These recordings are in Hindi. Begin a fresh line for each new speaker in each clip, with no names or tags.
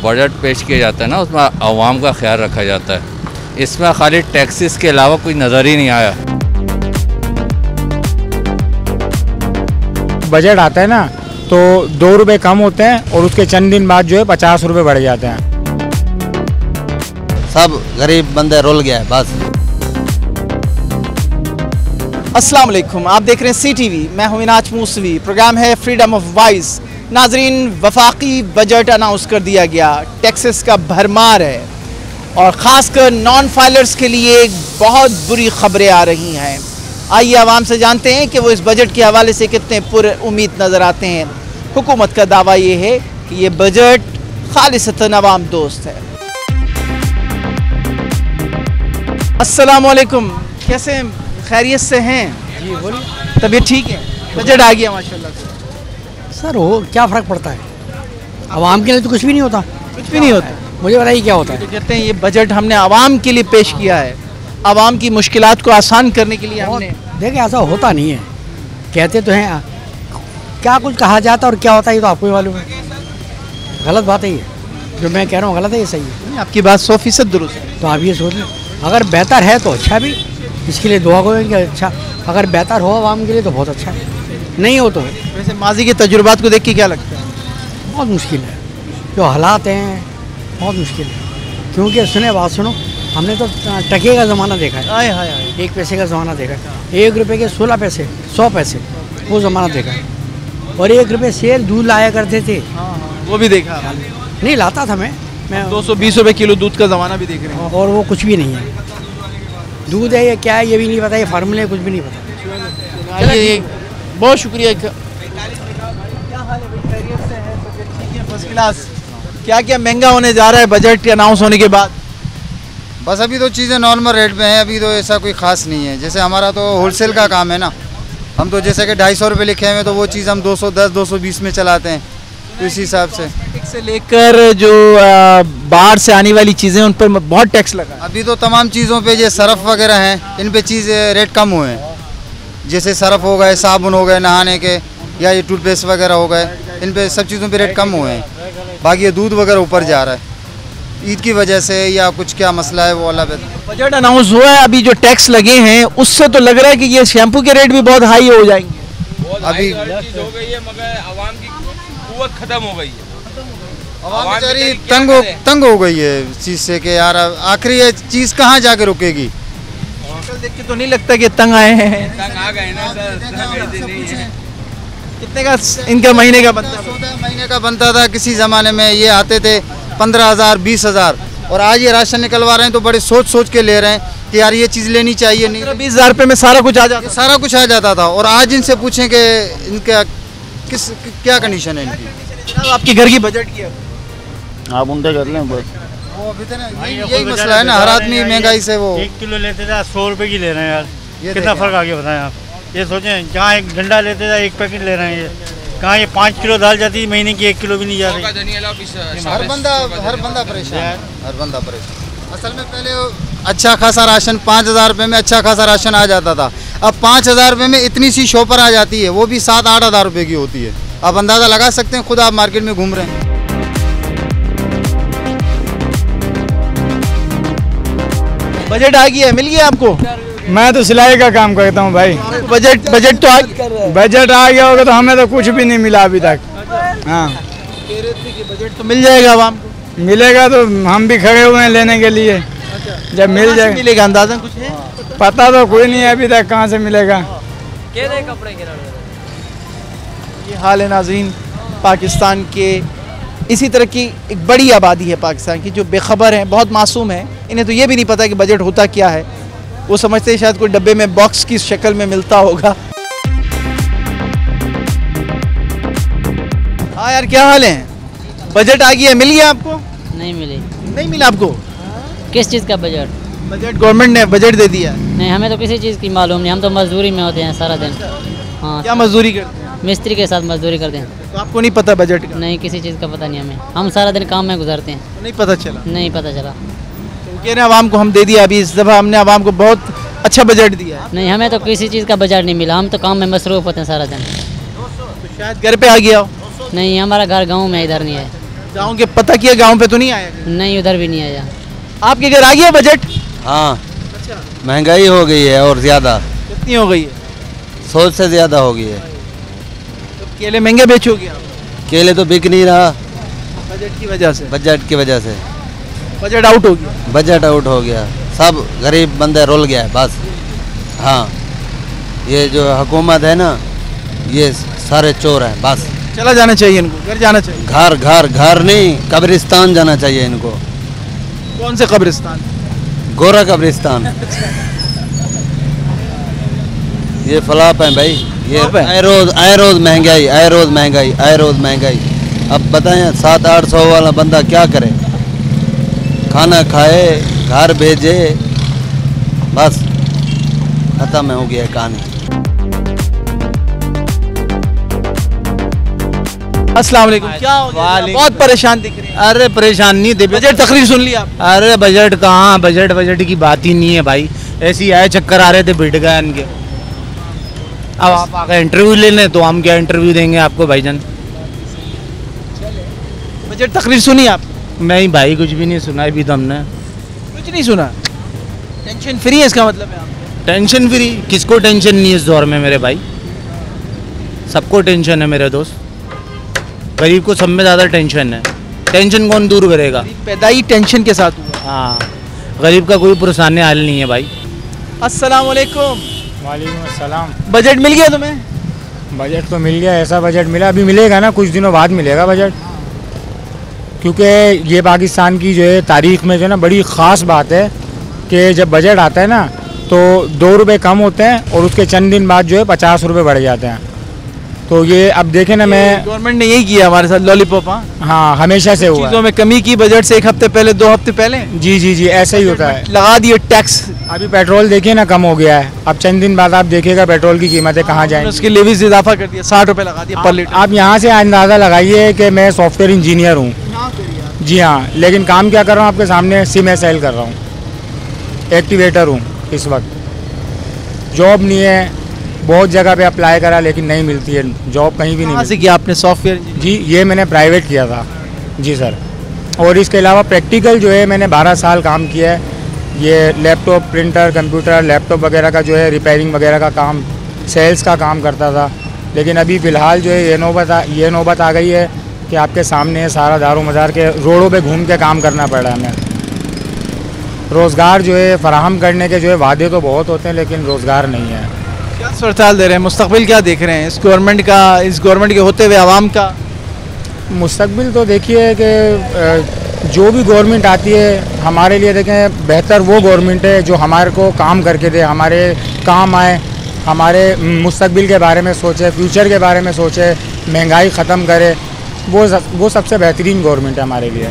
बजट पेश किया जाता है ना, उसमें आवाम का ख्याल रखा जाता है। इसमें खाली टैक्सेस के अलावा कोई नज़र ही नहीं आया।
बजट आता है ना तो 2 रुपये कम होते हैं और उसके चंद दिन बाद जो है 50 रुपये बढ़ जाते हैं।
सब गरीब बंदे रुल गया है बस।
अस्सलाम वालेकुम, आप देख रहे हैं CTV। मैं हूं मिनाज मूसवी। प्रोग्राम है फ्रीडम ऑफ वॉइस। नाजरीन, वफाकी बजट अनाउंस कर दिया गया। टैक्सेस का भरमार है और ख़ासकर नॉन फाइलर्स के लिए बहुत बुरी खबरें आ रही हैं। आइए आवाम से जानते हैं कि वो इस बजट के हवाले से कितने पुरउम्मीद नज़र आते हैं। हुकूमत का दावा ये है कि ये बजट खालिसतन अवाम दोस्त है। अस्सलाम वालेकुम, कैसे हैं? खैरियत से हैं?
जी बोलिए।
तबीयत ठीक है? बजट आ गया माशाल्लाह से।
सर हो क्या फ़र्क पड़ता है? आवाम के लिए तो कुछ भी नहीं होता।
कुछ भी नहीं होता।
मुझे बताइए क्या होता है?
तो कहते हैं ये बजट हमने आवाम के लिए पेश किया है, आवाम की मुश्किलात को आसान करने के लिए हमने।
देखिए ऐसा होता नहीं है, कहते तो हैं, क्या कुछ कहा जाता है और क्या होता है ये तो आपको ही मालूम है। गलत बात है ये, जो मैं कह रहा हूँ गलत है, ये सही है।
आपकी बात 100% दुरुस्त है।
तो आप ये सोच लें, अगर बेहतर है तो अच्छा भी, इसके लिए दुआ करेंगे। अच्छा अगर बेहतर हो आवाम के लिए तो बहुत अच्छा है, नहीं हो तो।
वैसे माजी के तजुर्बात को देख के क्या लगता है?
बहुत मुश्किल है, जो हालात हैं बहुत मुश्किल है। क्योंकि सुने बात सुनो, हमने तो टके का ज़माना देखा है।
हाय हाय हाय।
1 पैसे का ज़माना देखा है, 1 रुपये के 16 पैसे, 100 पैसे, वो ज़माना देखा है। और 1 रुपये शेर दूध लाया करते थे।
वो भी देखा
नहीं लाता था मैं
220 रुपए किलो दूध का ज़माना भी देख रहे हैं।
और वो कुछ भी नहीं है। दूध है या क्या है ये भी नहीं पता, ये फार्मूले कुछ भी नहीं पता।
चलिए, बहुत शुक्रिया। क्या हाल है भाई? खैरियत से हैं? तबीयत ठीक है? First class. क्या क्या महंगा होने जा रहा है बजट अनाउंस होने के बाद?
बस अभी तो चीज़ें नॉर्मल रेट में हैं, अभी तो ऐसा कोई ख़ास नहीं है। जैसे हमारा तो होलसेल का काम है ना, हम तो जैसे कि 250 रुपये लिखे हुए तो वो चीज़ हम 210 220 में चलाते हैं, तो इस हिसाब से
लेकर जो बाहर से आने वाली चीज़ें उन पर बहुत टैक्स लगा।
अभी तो तमाम चीज़ों पे जो सरफ वगैरह हैं इन पे चीज़ रेट कम हुए हैं। जैसे सरफ हो गए, साबुन हो गए नहाने के, या ये टूथपेस्ट वगैरह हो गए, इन पे सब चीज़ों पे रेट कम हुए हैं। बाकी ये दूध वगैरह ऊपर जा रहा है ईद की वजह से, या कुछ क्या मसला है वो अल्लाह बेहतर।
बजट अनाउंस हुआ है, अभी जो टैक्स लगे हैं उससे तो लग रहा है कि ये शैम्पू के रेट भी बहुत हाई हो जाएंगे।
अभी हो गई है, मगर आवाम की कुव्वत खत्म हो गई है।
आवाम बेचारी तंग हो गई है इस चीज़ से कि यार आखिर ये चीज़ कहाँ जाके रुकेगी।
देख के तो नहीं लगता कि तंग आए हैं।
तंग आ गए ना सर।
कितने का इनका महीने का बनता है?
14 महीने का बनता था किसी ज़माने में। ये आते थे 15,000 20,000, और आज ये राशन निकलवा रहे हैं तो बड़े सोच सोच के ले रहे हैं कि यार ये चीज़ लेनी चाहिए। नहीं
20,000 रुपये में सारा कुछ आ जाता,
सारा कुछ आ जाता था। और आज इनसे पूछें कि इनका क्या कंडीशन है इनकी।
आपके घर की बजट की
आप उनसे कर लें बस।
वो अभी तो यही मसला है ना, हर आदमी महंगाई से वो
1 किलो लेते थे 100 रुपये की ले रहे हैं यार।
ये
कितना फ़र्क आ गया बताएं आप। ये सोचें, जहाँ एक डंडा लेते थे 1 पैकेट ले रहे हैं, ये कहाँ ये 5 किलो दाल जाती है महीने की, 1 किलो भी नहीं जा रही।
हर बंदा परेशान, हर बंदा परेशान। असल में पहले अच्छा खासा राशन 5,000 रुपये में अच्छा खासा राशन आ जाता था। अब 5,000 रुपये में इतनी सी शॉपर आ जाती है, वो भी 7-8 हज़ार रुपये की होती है। आप अंदाज़ा लगा सकते हैं, खुद आप मार्केट में घूम रहे हैं।
बजट आ गया, मिल गया आपको?
मैं तो सिलाई का काम करता हूँ भाई।
बजट तो आ
गया होगा तो हमें तो कुछ भी नहीं मिला अभी तक। हाँ,
बजट तो मिल जाएगा आवाम को।
मिलेगा तो हम भी खड़े हुए हैं लेने के लिए। जब मिल जाएगा
मिलेगा, अंदाजा कुछ है?
पता तो कोई नहीं है अभी तक कहाँ से मिलेगा।
ये हाल है नाज़रीन पाकिस्तान के। इसी तरह की एक बड़ी आबादी है पाकिस्तान की जो बेखबर हैं, बहुत मासूम है। इन्हें तो ये भी नहीं पता कि बजट होता क्या है। वो समझते हैं शायद कोई डब्बे में बॉक्स की शक्ल में मिलता होगा। हाँ यार, क्या हाल है? बजट आ गया, मिल गया आपको?
नहीं मिली।
नहीं मिला आपको?
किस चीज़ का बजट?
बजट गवर्नमेंट ने बजट दे दिया।
नहीं, हमें तो किसी चीज़ की मालूम नहीं। हम तो मजदूरी में होते हैं सारा दिन। हाँ।
क्या मजदूरी करते हैं?
मिस्त्री के साथ मजदूरी करते हैं।
तो आपको नहीं पता बजट का?
नहीं, किसी चीज़ का पता नहीं हमें। हम सारा दिन काम में गुजारते हैं।
नहीं पता चला?
नहीं पता चला।
तो कह रहे हैं आवाम को हम दे दिया, अभी इस दफ़ा हमने आवाम को बहुत अच्छा बजट दिया है।
नहीं, हमें तो किसी चीज़ का बजट नहीं मिला। हम तो काम में मसरूफ़ होते हैं सारा दिन।
तो शायद घर पे आ गया हो?
नहीं, हमारा घर गाँव में, इधर नहीं है।
गांव के पता किया, गांव पे तो नहीं आया?
नहीं, उधर भी नहीं आया।
आपके घर आ गया बजट?
हाँ, महंगाई हो गई है और ज़्यादा।
कितनी हो गई है?
सोच से ज़्यादा हो गई है।
तो केले महंगे बेचोगे आप?
केले तो बिक नहीं रहा
बजट की वजह से।
बजट की वजह से।
बजट आउट हो गया।
बजट आउट हो गया, सब गरीब बंदे रुल गया है बस। हाँ, ये जो हुकूमत है ना, ये सारे चोर हैं बस।
चला जाना चाहिए इनको, घर जाना चाहिए।
घर घर घर नहीं, कब्रिस्तान जाना चाहिए इनको।
कौन से कब्रिस्तान?
गोरा कब्रिस्तान। ये फ्लॉप है भाई, ये आए रोज महंगाई, आए रोज महंगाई, आए रोज महंगाई। अब बताएं 700-800 वाला बंदा क्या करे? खाना खाए, घर भेजे, बस खत्म हो गया कहानी।
अस्सलाम वालेकुम। क्या हो गया? बहुत परेशान दिख रहे हैं।
अरे परेशान नहीं थे,
बजट तकरीर सुन लिया आप?
अरे बजट कहाँ, बजट की बात ही नहीं है भाई। ऐसी आए चक्कर आ रहे थे, बिट गए इनके। अब आप आगे इंटरव्यू लेने, तो हम क्या इंटरव्यू देंगे आपको भाईजान?
बजट तकरीर सुनी आप?
नहीं भाई, कुछ भी नहीं सुना अभी तो हमने।
कुछ नहीं सुना? टेंशन फ्री है इसका मतलब है आप?
Tension free? किसको टेंशन नहीं है इस दौर में मेरे भाई? सबको टेंशन है मेरे दोस्त। गरीब को सब में ज़्यादा टेंशन है। टेंशन कौन दूर करेगा?
पैदाई टेंशन के साथ हुआ।
हाँ, गरीब का कोई पुरसाने हाल नहीं है भाई।
अस्सलाम वालेकुम।
वालेकुम अस्सलाम।
बजट मिल गया तुम्हें?
बजट तो मिल गया, ऐसा बजट मिला, अभी मिलेगा ना, कुछ दिनों बाद मिलेगा बजट। क्योंकि ये पाकिस्तान की जो है तारीख़ में जो है ना बड़ी ख़ास बात है कि जब बजट आता है ना तो 2 रुपये कम होते हैं और उसके चंद दिन बाद जो है 50 रुपये बढ़ जाते हैं। तो ये अब देखें ना, मैं
गवर्नमेंट ने यही किया हमारे साथ, लॉलीपॉप।
हाँ, हमेशा से हुआ
चीज़ों में कमी की, बजट से 1 हफ्ते पहले, 2 हफ्ते पहले।
जी जी जी, ऐसा ही होता है।
लगा दिए टैक्स।
अभी पेट्रोल देखिए ना, कम हो गया है। अब चंद दिन बाद आप देखिएगा पेट्रोल की कीमतें कहाँ जाएंगी।
उसके लेवीज इजाफा कर दिया, 60 रुपये लगा दिया पर लीटर।
आप यहाँ से अंदाज़ा लगाइए कि मैं सॉफ्टवेयर इंजीनियर हूँ। जी हाँ, लेकिन काम क्या कर रहा हूँ आपके सामने? सिम एसएल कर रहा हूँ, एक्टिवेटर हूँ इस वक्त। जॉब नहीं है, बहुत जगह पे अप्लाई करा लेकिन नहीं मिलती है जॉब, कहीं भी नहीं मिलती।
किया आपने सॉफ्टवेयर?
जी, ये मैंने प्राइवेट किया था। जी सर। और इसके अलावा प्रैक्टिकल जो है मैंने 12 साल काम किया है। ये लैपटॉप, प्रिंटर, कंप्यूटर, लैपटॉप वगैरह का जो है रिपेयरिंग वगैरह का काम, सेल्स का काम करता था। लेकिन अभी फ़िलहाल जो है ये नौबत आ गई है कि आपके सामने सारा दारो मदार के रोडों पे घूम के काम करना पड़ रहा है हमें। रोज़गार जो है फराहम करने के जो है वादे तो बहुत होते हैं लेकिन रोज़गार नहीं है।
क्या सूरत दे रहे हैं, मुस्तकबिल क्या देख रहे हैं इस गवर्नमेंट का, इस गवर्नमेंट के होते हुए आवाम का?
मुस्तकबिल तो देखिए कि जो भी गवर्नमेंट आती है हमारे लिए देखें बेहतर वो गवर्नमेंट है जो हमारे को काम करके दे, हमारे काम आए, हमारे मुस्तकबिल के बारे में सोचे, फ्यूचर के बारे में सोचे, महंगाई ख़त्म करे। वो सबसे बेहतरीन गवर्नमेंट है हमारे लिए।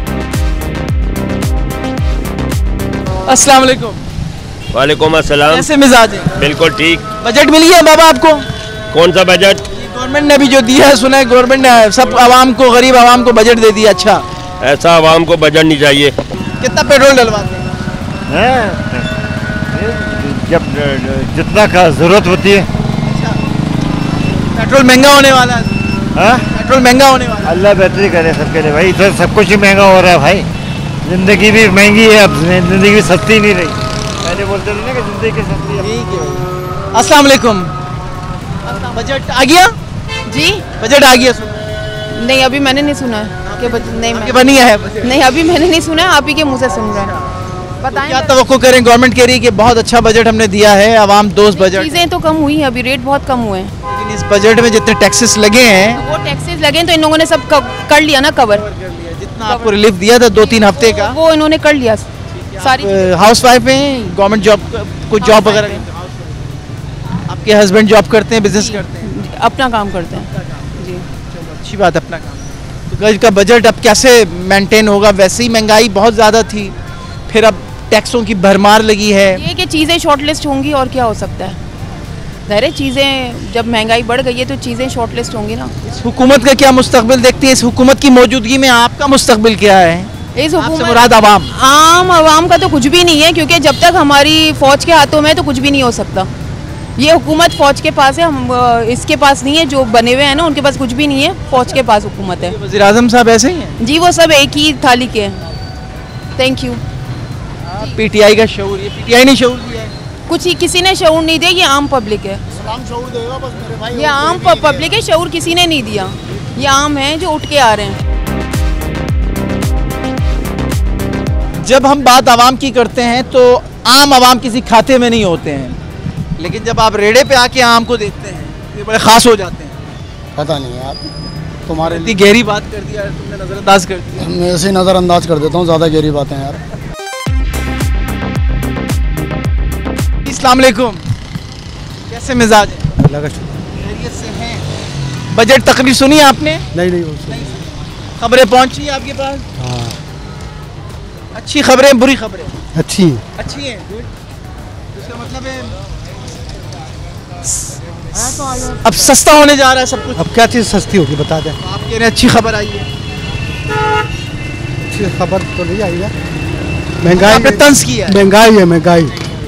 अस्सलाम वालेकुम।
वालेकुम अस्सलाम।
कैसे मिजाज है?
बिल्कुल ठीक।
बजट मिल गया बाबा आपको?
कौन सा बजट?
गवर्नमेंट ने अभी जो दिया है, सुना है गवर्नमेंट ने सब आवाम को, गरीब आवाम को बजट दे दिया। अच्छा,
ऐसा आवाम को बजट नहीं चाहिए।
कितना पेट्रोल डलवाते हैं?
जब जितना का जरूरत होती है।
पेट्रोल महंगा होने वाला है।
हाँ,
पेट्रोल महंगा होने वाला है।
अल्लाह बेहतरी करे सबके लिए भाई। इधर सब कुछ ही महंगा हो रहा है भाई। ज़िंदगी भी महंगी है, अब ज़िंदगी भी सस्ती नहीं रही। पहले बोलते थे ना कि ज़िंदगी सस्ती है।
ठीक है। अस्सलाम वालेकुम। बजट आ गया?
जी,
बजट आ गया?
नहीं, अभी मैंने नहीं सुना है कि बजट नहीं
बनी है।
नहीं, अभी मैंने नहीं सुना है, आप ही के मुंह से सुन रहे हैं। बताएं
क्या तवक्को करें? गवर्नमेंट कह रही है कि बहुत अच्छा बजट हमने दिया है, आवाम दोस्त बजट।
चीज़ें तो कम हुई हैं, अभी रेट बहुत कम हुए हैं।
लेकिन इस बजट में जितने टैक्सेस लगे हैं,
वो टैक्सेस लगे तो इन लोगों ने सब कर लिया ना कवर।
जितना आपको रिलीफ दिया था 2-3 हफ्ते का,
वो इन्होंने कर लिया सारी।
हाउस वाइफ हैं, गवर्नमेंट जॉब, कुछ जॉब वगैरह? आपके हस्बैंड जॉब करते हैं, बिजनेस करते हैं?
अपना काम करते हैं जी।
चलो अच्छी बात, अपना काम। तो गज का बजट अब कैसे मेंटेन होगा? वैसे ही महंगाई बहुत ज़्यादा थी, फिर अब टैक्सों की भरमार लगी है।
ये कि चीज़ें शॉर्टलिस्ट होंगी और क्या हो सकता है। ज़ाहिर है चीज़ें जब महंगाई बढ़ गई है तो चीज़ें शॉर्टलिस्ट होंगी ना।
इस हुकूमत का क्या मुस्तकबिल देखती है? इस हुकूमत की मौजूदगी में आपका मुस्तकबिल क्या है?
इस
हुकूमत से मुराद आवाम?
आम आवाम का तो कुछ भी नहीं है, क्योंकि जब तक हमारी फ़ौज के हाथों में तो कुछ भी नहीं हो सकता। ये हुकूमत फौज के पास है, हम इसके पास नहीं है। जो बने हुए हैं ना, उनके पास कुछ भी नहीं है, फौज के पास हुकूमत है।
वज़ीर आज़म साहब ऐसे ही हैं
जी, वो सब एक ही थाली के हैं। Thank you.
पीटीआई का शऊर, ये पीटीआई ने शऊर दिया है?
कुछ ही किसी ने शऊर नहीं दिया, ये आम पब्लिक है। ये आम पब्लिक है, शऊर किसी ने नहीं दिया। ये आम है जो उठ के आ रहे हैं।
जब हम बात आवाम की करते हैं तो आम आवाम किसी खाते में नहीं होते हैं, लेकिन जब आप रेड़े पे आके आम को देखते हैं ये बड़े ख़ास हो जाते हैं।
पता नहीं यार, तुम्हारे
इतनी गहरी बात कर दिया, तुमने नज़रअंदाज कर दिया।
मैं ऐसे ही नज़रअंदाज कर देता हूँ, ज़्यादा गहरी बातें यार।
अस्सलाम वालेकुम, कैसे मिजाज है?
अल्लाह का शुक्र।
खैरियत से हैं? बजट तकरीर सुनी आपने?
नहीं।
खबरें पहुंची आपके पास?
हाँ।
अच्छी खबरें, बुरी खबरें?
अच्छी
हैं। गुड। इसका मतलब है अब सस्ता होने जा रहा है सब कुछ।
अब क्या चीज़ सस्ती होगी बता दें।
आप कह रहे हैं अच्छी खबर आई है।
अच्छी खबर तो नहीं आई है, महंगाई
आपने तंज किया है।
महंगाई है, महंगाई।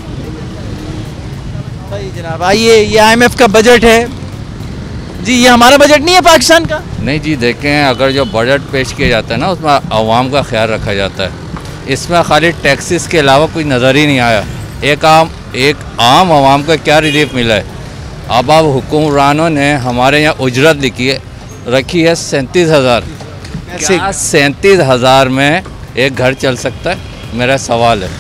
भाई जनाब आइए, ये IMF का बजट है जी। ये हमारा बजट नहीं है पाकिस्तान का?
नहीं जी, देखें, अगर जो बजट पेश किया जाता है ना, उसमें आवाम का ख्याल रखा जाता है। इसमें खाली टैक्सेस के अलावा कोई नज़र ही नहीं आया। एक आम आवाम को क्या रिलीफ मिला है। अब हुक्मरानों ने हमारे यहाँ उजरत रखी है 37,000। क्या 37,000 में एक घर चल सकता है? मेरा सवाल है।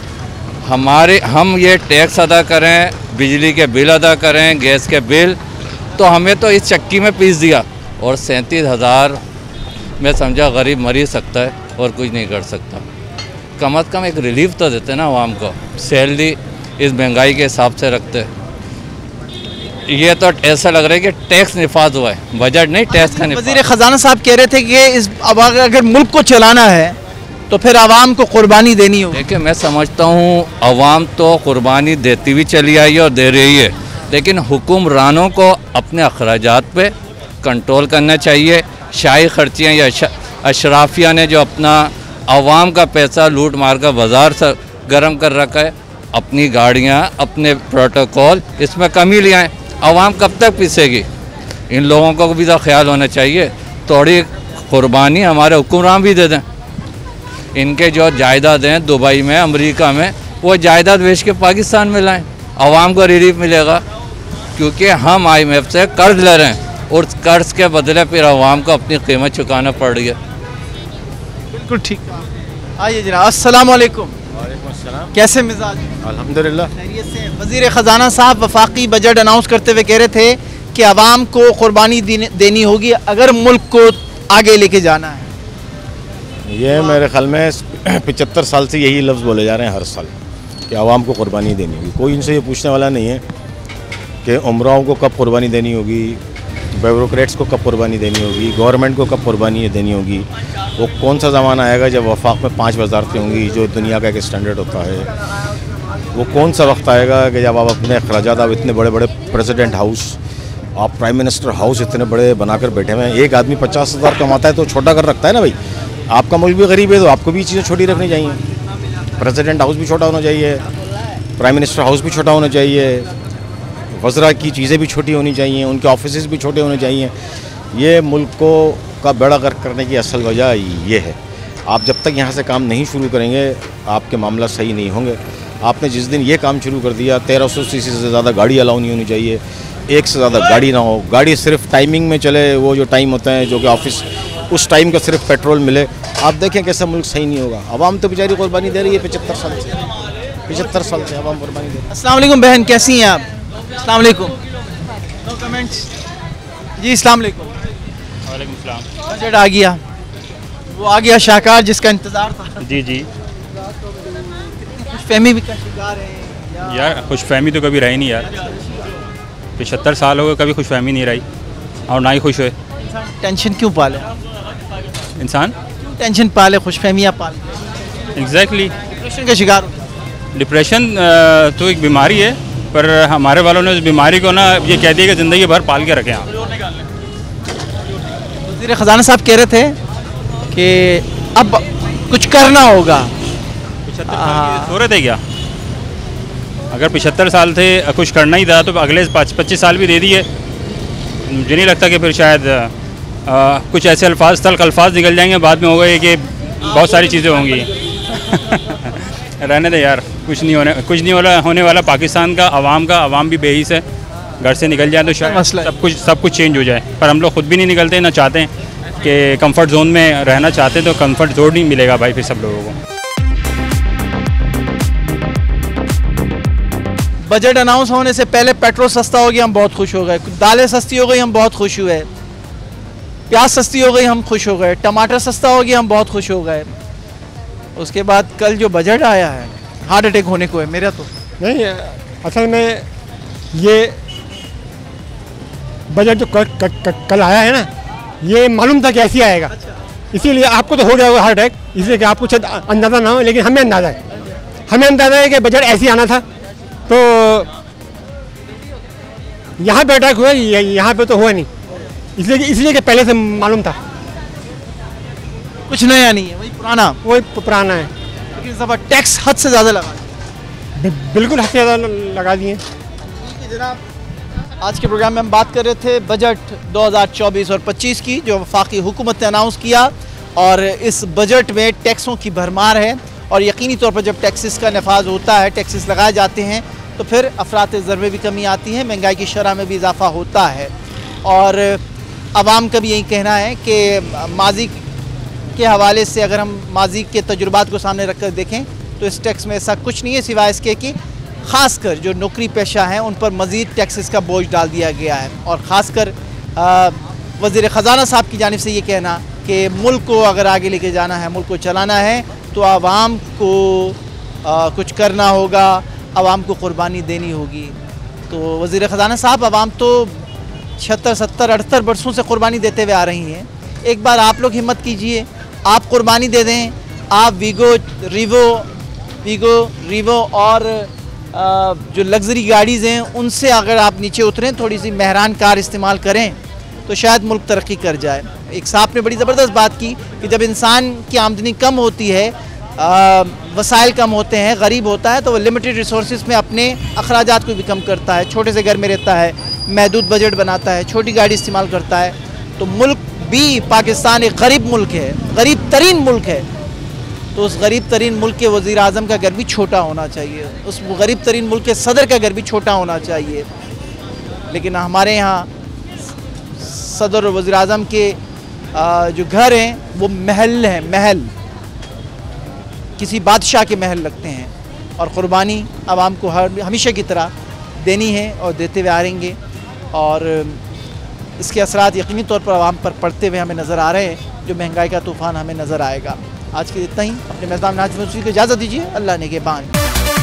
हम ये टैक्स अदा करें, बिजली के बिल अदा करें, गैस के बिल, तो हमें तो इस चक्की में पीस दिया। और 37,000 में समझा गरीब मर ही सकता है और कुछ नहीं कर सकता। कम अज़ कम एक रिलीफ तो देते ना आवाम को। सैलरी इस महंगाई के हिसाब से रखते। ये तो ऐसा लग रहा है कि टैक्स निफाज हुआ है, बजट नहीं, टैक्स का निफाज।
वज़ीर ख़जाना साहब कह रहे थे कि अगर मुल्क को चलाना है तो फिर आवाम को कुर्बानी देनी होगी।
देखिए, मैं समझता हूँ आवाम तो कुर्बानी देती भी चली आई है और दे रही है, लेकिन हुक्मरानों को अपने अखराजात पे कंट्रोल करना चाहिए। शाही खर्चियाँ या अशराफिया ने जो अपना आवाम का पैसा लूट मार कर बाज़ार से गर्म कर रखा है, अपनी गाड़ियाँ, अपने प्रोटोकॉल, इसमें कमी ले आएँ। आवाम कब तक पीसेगी? इन लोगों को भी तो ख्याल होना चाहिए। थोड़ी कुर्बानी हमारे हुक्मरान भी दे दें। इनके जो जायदाद हैं दुबई में, अमेरिका में, वो जायदाद बेच के पाकिस्तान में लाएँ, आवाम को रिलीफ मिलेगा। क्योंकि हम IMF से कर्ज ले रहे हैं और कर्ज के बदले फिर आवाम को अपनी कीमत चुकाना पड़ रही है।
बिल्कुल ठीक। आइए जनाब, अस्सलाम वालेकुम। कैसे मिजाज?
अल्हम्दुलिल्लाह
खैरियत से। वज़ीर ख़जाना साहब वफाकी बजट अनाउंस करते हुए कह रहे थे कि आवाम को कुर्बानी देनी होगी अगर मुल्क को आगे लेके जाना है।
ये मेरे ख्याल में 75 साल से यही लफ्ज़ बोले जा रहे हैं हर साल कि आवाम को कुर्बानी देनी होगी। कोई इनसे ये पूछने वाला नहीं है कि उमराओं को कब कुर्बानी देनी होगी, ब्यूरोक्रेट्स को कब कुर्बानी देनी होगी, गवर्नमेंट को कब कुर्बानी देनी होगी। वो कौन सा ज़माना आएगा जब वफाक में 5 वजारतें होंगी, जो दुनिया का एक स्टैंडर्ड होता है। वो कौन सा वक्त आएगा कि जब आप अपने अखराजात, आप इतने बड़े बड़े प्रेसिडेंट हाउस, आप प्राइम मिनिस्टर हाउस इतने बड़े बनाकर बैठे हुए हैं। एक आदमी 50,000 कमाता है तो छोटा कर रखता है ना भाई। आपका मुल्क भी गरीब है तो आपको भी चीज़ें छोटी रखनी चाहिए। प्रेसिडेंट हाउस भी छोटा होना चाहिए, प्राइम मिनिस्टर हाउस भी छोटा होना चाहिए, वज़रा की चीज़ें भी छोटी होनी चाहिए, उनके ऑफिस भी छोटे होने चाहिए। ये मुल्क को का बेड़ा गर्क करने की असल वजह ये है। आप जब तक यहाँ से काम नहीं शुरू करेंगे आपके मामला सही नहीं होंगे। आपने जिस दिन ये काम शुरू कर दिया, 1300 सीसी से ज़्यादा गाड़ी अलाउ नहीं होनी चाहिए, एक से ज़्यादा गाड़ी ना हो, गाड़ी सिर्फ टाइमिंग में चले, वो जो टाइम होता है जो कि ऑफिस उस टाइम का सिर्फ पेट्रोल मिले। आप देखें कैसा मुल्क सही नहीं होगा। आवाम तो बेचारी कुर्बानी दे रही है 75 साल से, 75 साल से आवाम कुर्बानी दे रही है।
अस्सलाम वालेकुम बहन, कैसी हैं आप? अस्सलाम वालेकुम। नो कमेंट्स जी। अस्सलाम वालेकुम।
वालेकुम सलाम।
बजट आ गया, वो आ गया शाहकार जिसका इंतज़ार था।
जी जी।
खुशफहमी भी का शिकार है
यार, खुशफहमी तो कभी रही नहीं यार। 75 साल हो गए, कभी खुशफहमी नहीं रही और ना ही खुश हुए।
टेंशन क्यों पाले
इंसान?
क्यों टेंशन पाले, खुशफहमियाँ पाले?
एग्जैक्टली।
डिप्रेशन का शिकार हो।
डिप्रेशन तो एक बीमारी है, पर हमारे वालों ने उस बीमारी को ना ये कह दिया कि ज़िंदगी भर पाल के रखें आप।
वज़ीर ख़जाना साहब कह रहे थे कि अब कुछ करना होगा।
सो रहे थे क्या? अगर 75 साल थे कुछ करना ही था तो अगले 25 साल भी दे दिए। मुझे नहीं लगता कि फिर शायद कुछ ऐसे अल्फाज तल्ख अल्फाज निकल जाएंगे बाद में, होगा कि बहुत सारी चीज़ें होंगी। रहने दे यार, कुछ नहीं होने वाला। पाकिस्तान का अवाम भी बेहिस है। घर से निकल जाए तो शायद सब कुछ चेंज हो जाए, पर हम लोग खुद भी नहीं निकलते, ना चाहते हैं कि कंफर्ट जोन में रहना चाहते हैं, तो कंफर्ट जोन नहीं मिलेगा भाई फिर सब लोगों को।
बजट अनाउंस होने से पहले पेट्रोल सस्ता हो गया, हम बहुत खुश हो गए। दालें सस्ती हो गई, हम बहुत खुश हुए। प्याज सस्ती हो गई, हम खुश हो गए। टमाटर सस्ता हो गया, हम बहुत खुश हो गए। उसके बाद कल जो बजट आया है, हार्ट अटैक होने को है मेरा तो।
नहीं, असल में ये बजट जो कल आया है ना, ये मालूम था कि ऐसे आएगा। इसीलिए आपको तो हो गया होगा हार्ट अटैक, इसलिए कि आपको शायद अंदाज़ा ना हो, लेकिन हमें अंदाज़ा है कि बजट ऐसे आना था। तो यहाँ पे अटैक हुआ, यहाँ पे तो हुआ नहीं, इसलिए कि पहले से मालूम था।
कुछ नया नहीं है, वही पुराना है। लेकिन इस दफ़ा टैक्स हद से ज़्यादा लगा,
बिल्कुल हद से ज़्यादा लगा दिए।
जनाब, आज के प्रोग्राम में हम बात कर रहे थे बजट 2024 और 25 की, जो वफाकी हुकूमत ने अनाउंस किया। और इस बजट में टैक्सों की भरमार है, और यकीनी तौर पर जब टैक्सेस का नफाज होता है, टैक्सेस लगाए जाते हैं, तो फिर अफरात ज़र में भी कमी आती है, महंगाई की शरह में भी इजाफा होता है। और आवाम का भी यही कहना है कि माजी के हवाले से अगर हम माजी के तजुर्बात को सामने रख कर देखें तो इस टैक्स में ऐसा कुछ नहीं है, सिवाय इसके कि ख़ासकर जो नौकरी पेशा हैं उन पर मज़ीद टैक्सेस का बोझ डाल दिया गया है। और ख़ासकर वज़ीर ख़जाना साहब की जानिब से ये कहना कि मुल्क को अगर आगे लेके जाना है, मुल्क को चलाना है, तो आवाम को कुछ करना होगा, आवाम को कुर्बानी देनी होगी। तो वज़ीर ख़जाना साहब, आवाम तो 76, 70, 78 बरसों से कुर्बानी देते हुए आ रही हैं। एक बार आप लोग हिम्मत कीजिए, आप कुर्बानी दे दें। आप वीगो रीवो और जो लग्जरी गाड़ीज़ हैं उनसे अगर आप नीचे उतरें, थोड़ी सी मेहरान कार इस्तेमाल करें, तो शायद मुल्क तरक्की कर जाए। एक साहब ने बड़ी ज़बरदस्त बात की कि जब इंसान की आमदनी कम होती है, वसाइल कम होते हैं, गरीब होता है, तो वो लिमिटेड रिसोर्सेज में अपने अखराजात को भी कम करता है, छोटे से घर में रहता है, महदूद बजट बनाता है, छोटी गाड़ी इस्तेमाल करता है। तो मुल्क भी, पाकिस्तान एक गरीब मुल्क है, गरीब तरीन मुल्क है। तो उस गरीब तरीन मुल्क के वज़ीर आज़म का घर भी छोटा होना चाहिए, उस गरीब तरीन मुल्क के सदर का घर भी छोटा होना चाहिए। लेकिन हमारे यहाँ सदर और वज़ीर आज़म के जो घर हैं वो महल हैं, महल, किसी बादशाह के महल लगते हैं। और क़ुरबानी आवाम को हमेशा की तरह देनी है और देते हुए आ रहेंगे। और इसके असरात यकीनी तौर पर आवाम पर पड़ते हुए हमें नज़र आ रहे हैं, जो महंगाई का तूफ़ान हमें नज़र आएगा। आज के इतना ही, अपने मेज़बान नाज़िम को इजाज़त दीजिए। अल्लाह ने के बान।